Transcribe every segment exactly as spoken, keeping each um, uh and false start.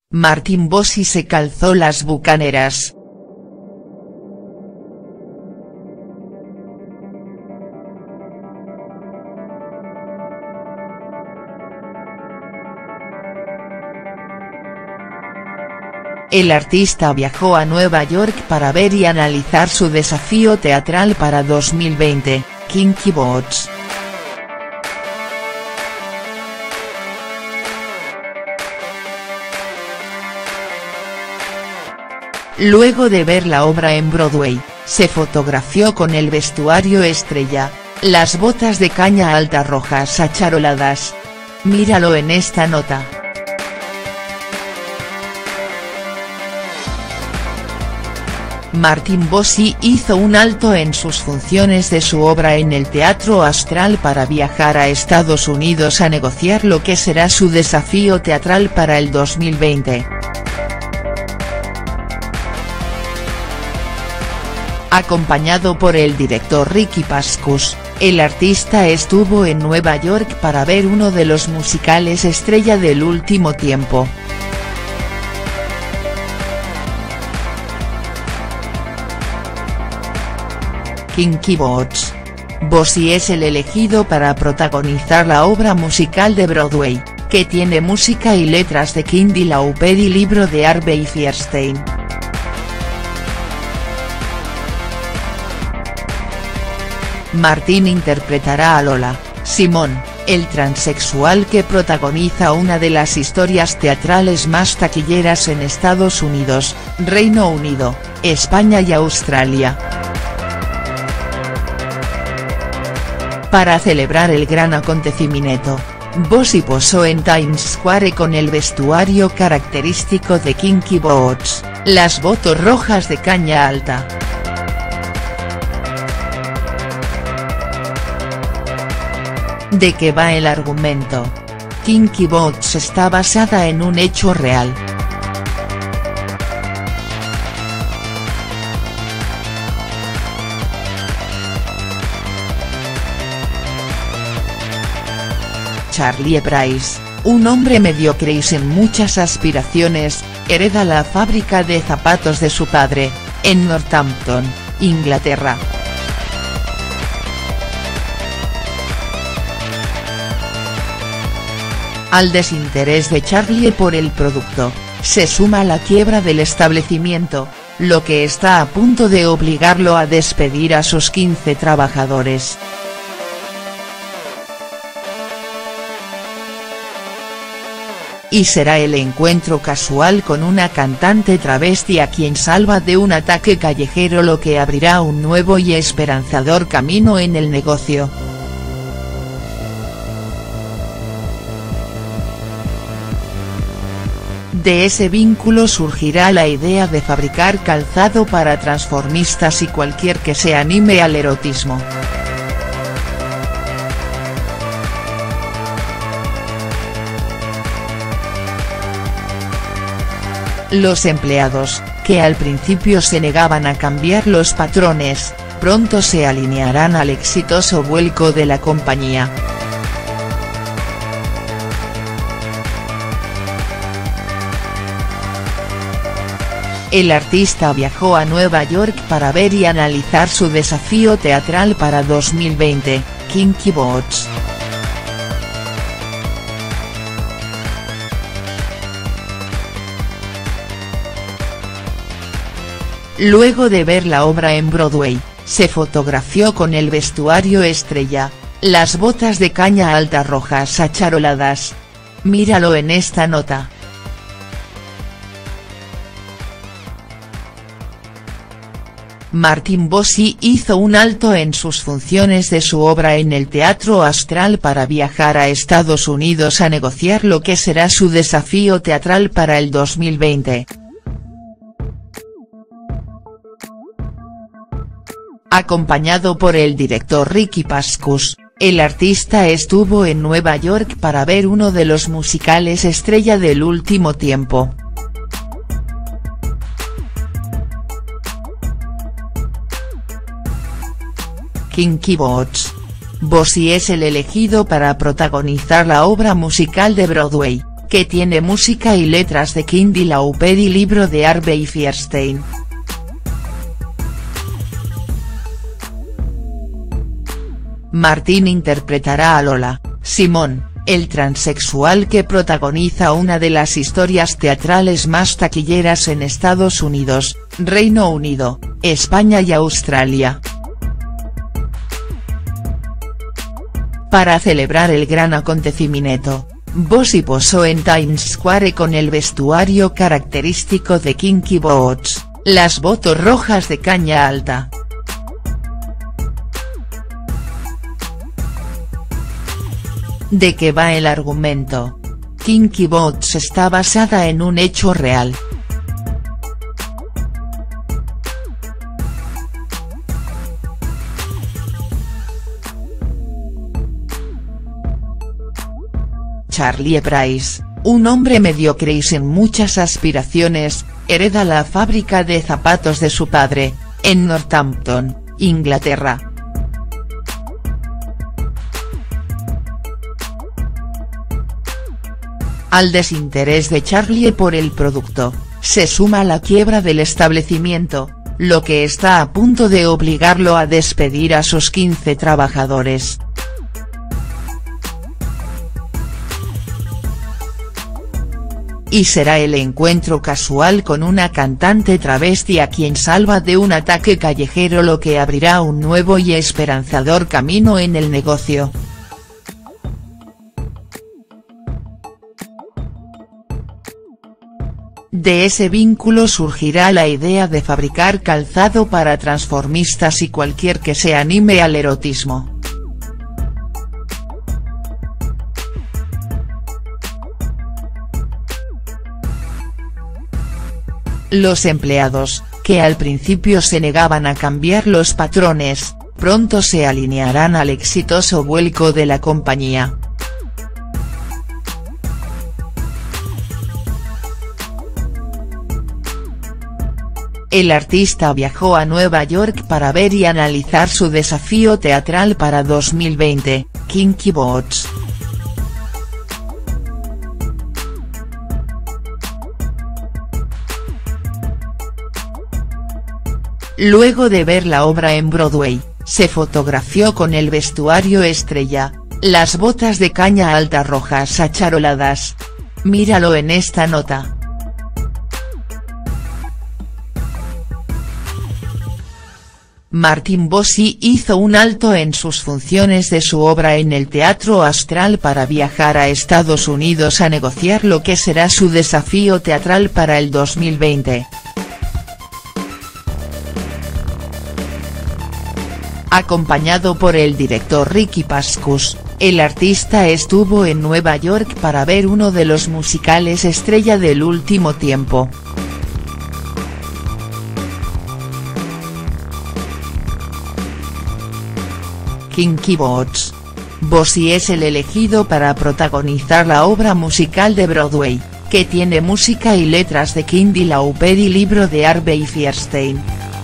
Martín Bossi se calzó las bucaneras. El artista viajó a Nueva York para ver y analizar su desafío teatral para dos mil veinte, Kinky Boots. Luego de ver la obra en Broadway, se fotografió con el vestuario estrella, las botas de caña alta rojas acharoladas. Míralo en esta nota. Martín Bossi hizo un alto en sus funciones de su obra en el Teatro Astral para viajar a Estados Unidos a negociar lo que será su desafío teatral para el dos mil veinte. Acompañado por el director Ricky Paskus, el artista estuvo en Nueva York para ver uno de los musicales estrella del último tiempo. Kinky Boots. Bossi es el elegido para protagonizar la obra musical de Broadway, que tiene música y letras de Cyndi Lauper y libro de Harvey Fierstein. Martín interpretará a Lola, Simón, el transexual que protagoniza una de las historias teatrales más taquilleras en Estados Unidos, Reino Unido, España y Australia. Para celebrar el gran acontecimiento, Bossi posó en Times Square con el vestuario característico de Kinky Boots, las botas rojas de caña alta. ¿De qué va el argumento? Kinky Boots está basada en un hecho real. Charlie Price, un hombre mediocre y sin muchas aspiraciones, hereda la fábrica de zapatos de su padre, en Northampton, Inglaterra. Al desinterés de Charlie por el producto, se suma la quiebra del establecimiento, lo que está a punto de obligarlo a despedir a sus quince trabajadores. Y será el encuentro casual con una cantante travesti a quien salva de un ataque callejero lo que abrirá un nuevo y esperanzador camino en el negocio. De ese vínculo surgirá la idea de fabricar calzado para transformistas y cualquier que se anime al erotismo. Los empleados, que al principio se negaban a cambiar los patrones, pronto se alinearán al exitoso vuelco de la compañía. El artista viajó a Nueva York para ver y analizar su desafío teatral para dos mil veinte, Kinky Boots. Luego de ver la obra en Broadway, se fotografió con el vestuario estrella, las botas de caña alta rojas acharoladas. Míralo en esta nota. Martín Bossi hizo un alto en sus funciones de su obra en el Teatro Astral para viajar a Estados Unidos a negociar lo que será su desafío teatral para el dos mil veinte. Acompañado por el director Ricky Paskus, el artista estuvo en Nueva York para ver uno de los musicales estrella del último tiempo. Kinky Boots. Bossi es el elegido para protagonizar la obra musical de Broadway, que tiene música y letras de Cyndi Lauper y libro de Harvey Fierstein. Martín interpretará a Lola, Simón, el transexual que protagoniza una de las historias teatrales más taquilleras en Estados Unidos, Reino Unido, España y Australia. Para celebrar el gran acontecimiento, Bossy posó en Times Square con el vestuario característico de Kinky Boots, las botas rojas de caña alta. ¿De qué va el argumento? Kinky Boots está basada en un hecho real. Charlie Price, un hombre mediocre y sin muchas aspiraciones, hereda la fábrica de zapatos de su padre, en Northampton, Inglaterra. Al desinterés de Charlie por el producto, se suma la quiebra del establecimiento, lo que está a punto de obligarlo a despedir a sus quince trabajadores. Y será el encuentro casual con una cantante travesti a quien salva de un ataque callejero lo que abrirá un nuevo y esperanzador camino en el negocio. De ese vínculo surgirá la idea de fabricar calzado para transformistas y cualquier que se anime al erotismo. Los empleados, que al principio se negaban a cambiar los patrones, pronto se alinearán al exitoso vuelco de la compañía. El artista viajó a Nueva York para ver y analizar su desafío teatral para dos mil veinte, Kinky Boots. Luego de ver la obra en Broadway, se fotografió con el vestuario estrella, las botas de caña alta rojas acharoladas. Míralo en esta nota. Martin Bossy hizo un alto en sus funciones de su obra en el Teatro Astral para viajar a Estados Unidos a negociar lo que será su desafío teatral para el dos mil veinte. Acompañado por el director Ricky Paskus, el artista estuvo en Nueva York para ver uno de los musicales estrella del último tiempo. Kinky Boots. Bossy es el elegido para protagonizar la obra musical de Broadway, que tiene música y letras de Cyndi Lauper y libro de Harvey Fierstein.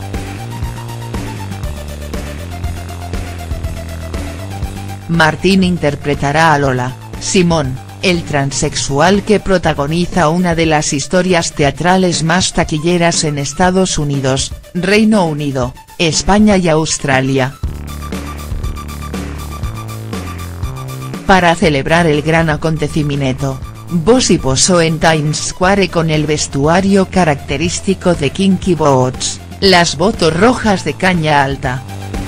Martín interpretará a Lola, Simón, el transexual que protagoniza una de las historias teatrales más taquilleras en Estados Unidos, Reino Unido, España y Australia. Para celebrar el gran acontecimiento, Bossy posó en Times Square con el vestuario característico de Kinky Boots, las botas rojas de caña alta.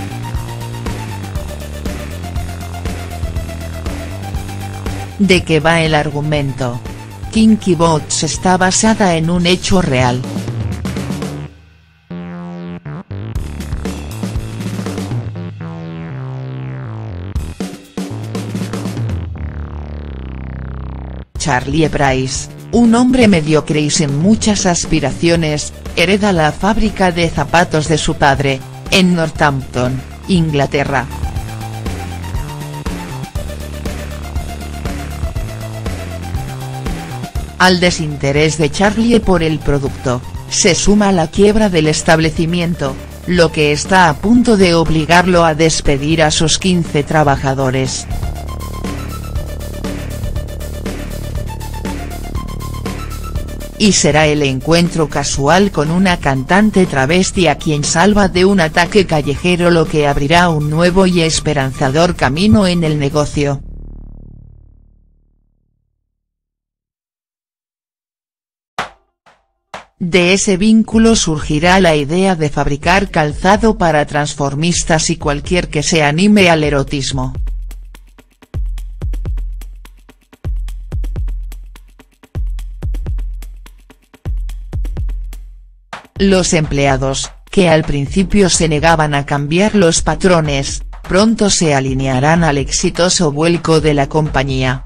¿De qué va el argumento? Kinky Boots está basada en un hecho real. Charlie Price, un hombre mediocre y sin muchas aspiraciones, hereda la fábrica de zapatos de su padre, en Northampton, Inglaterra. Al desinterés de Charlie por el producto, se suma la quiebra del establecimiento, lo que está a punto de obligarlo a despedir a sus quince trabajadores. y será el encuentro casual con una cantante travesti a quien salva de un ataque callejero lo que abrirá un nuevo y esperanzador camino en el negocio. De ese vínculo surgirá la idea de fabricar calzado para transformistas y cualquier que se anime al erotismo. Los empleados, que al principio se negaban a cambiar los patrones, pronto se alinearán al exitoso vuelco de la compañía.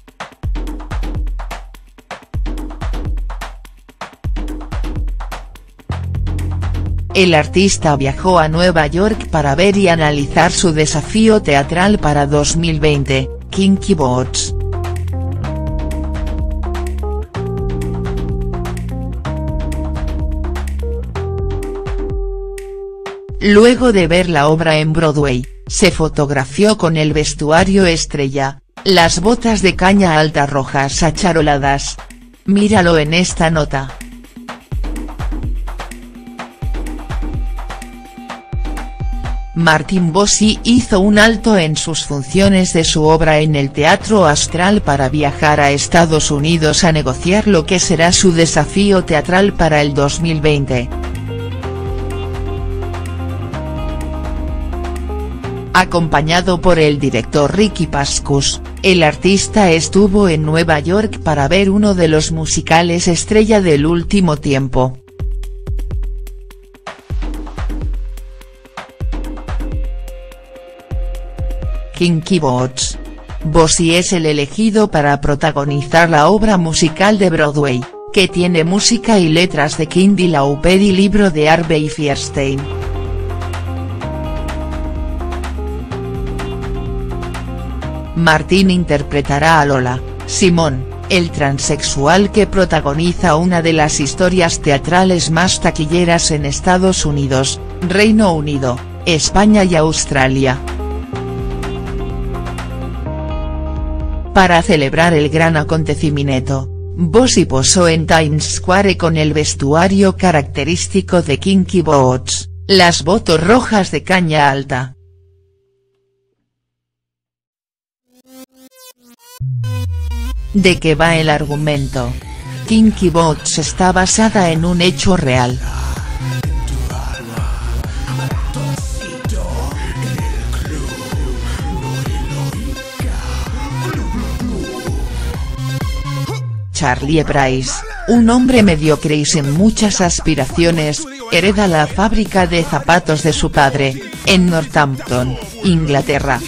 El artista viajó a Nueva York para ver y analizar su desafío teatral para dos mil veinte, Kinky Boots. Luego de ver la obra en Broadway, se fotografió con el vestuario estrella, las botas de caña alta rojas acharoladas. Míralo en esta nota. Martin Bosi hizo un alto en sus funciones de su obra en el Teatro Astral para viajar a Estados Unidos a negociar lo que será su desafío teatral para el dos mil veinte. Acompañado por el director Ricky Pascus, el artista estuvo en Nueva York para ver uno de los musicales estrella del último tiempo. Kinky Boots. Bosi es el elegido para protagonizar la obra musical de Broadway, que tiene música y letras de Cyndi Lauper y libro de Harvey Fierstein. Martin interpretará a Lola, Simón, el transexual que protagoniza una de las historias teatrales más taquilleras en Estados Unidos, Reino Unido, España y Australia. Para celebrar el gran acontecimiento, Bosi posó en Times Square con el vestuario característico de Kinky Boots, las botas rojas de caña alta. ¿De qué va el argumento? Kinky Boots está basada en un hecho real. Charlie Price, un hombre mediocre y sin muchas aspiraciones, hereda la fábrica de zapatos de su padre, en Northampton, Inglaterra.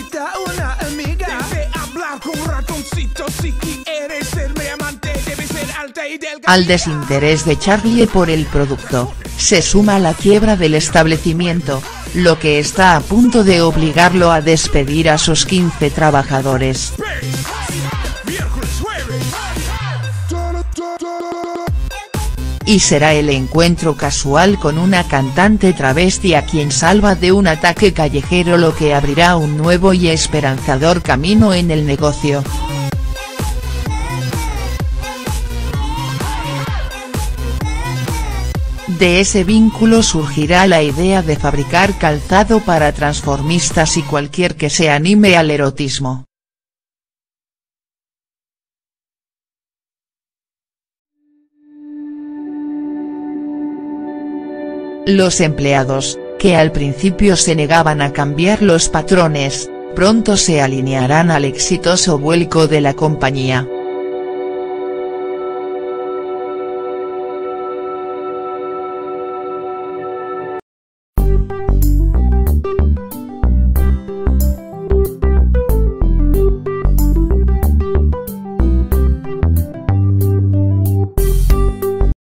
Al desinterés de Charlie por el producto, se suma la quiebra del establecimiento, lo que está a punto de obligarlo a despedir a sus quince trabajadores. Y será el encuentro casual con una cantante travesti a quien salva de un ataque callejero lo que abrirá un nuevo y esperanzador camino en el negocio. De ese vínculo surgirá la idea de fabricar calzado para transformistas y cualquier que se anime al erotismo. Los empleados, que al principio se negaban a cambiar los patrones, pronto se alinearán al exitoso vuelco de la compañía.